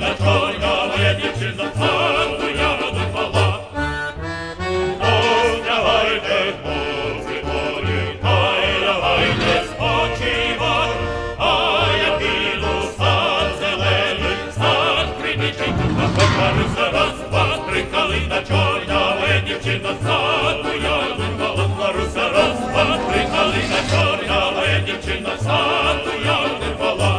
калина чорна, моя дівчина, хату ягоду клала. Острягайте, хлопці полі, та й лягайте спочивать, а я піду в сад зелений, сад криничий, а покажуся раз, два, три, калина чорна, моя дівчина, хату ягоду клала. Маруся, раз, два, три, калина чорна, моя дівчина, хату ягоду клала.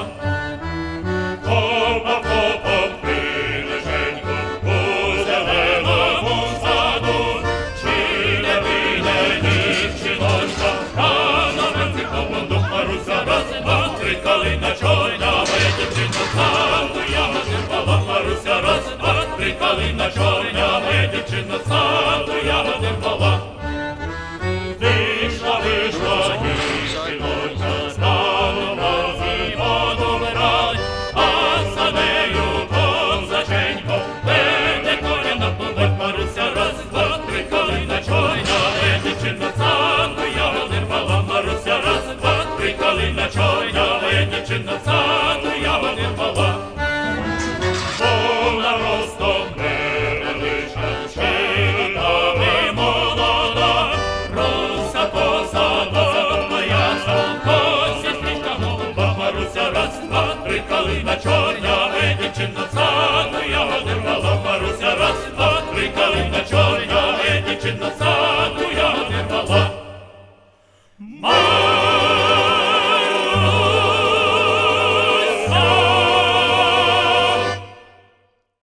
Копа, копа, прилеженько, у зеленому саду, чи не вийде дівчиночка, рано вранці поводу. Маруся, раз, два, три, калина чорна, моя дівчина, хату ягоду клала. Маруся, раз, два, три, калина чорна, моя дівчина, хату ягоду клала. Вийшла, вийшла дівчиночка, стану разі воду брать, а за нею козаченько, веде коня на поводь. Маруся, раз, два, три, калина чорна, моя дівчина, хату ягоди рвала. Маруся, раз, два, три, калина чорна, моя дівчина, хату ягоди рвала. Вона ростом невеличка, щитами молода, роса посадок моя, стрічка голуба. Маруся, раз, два, три, калина чорна, моя дівчина,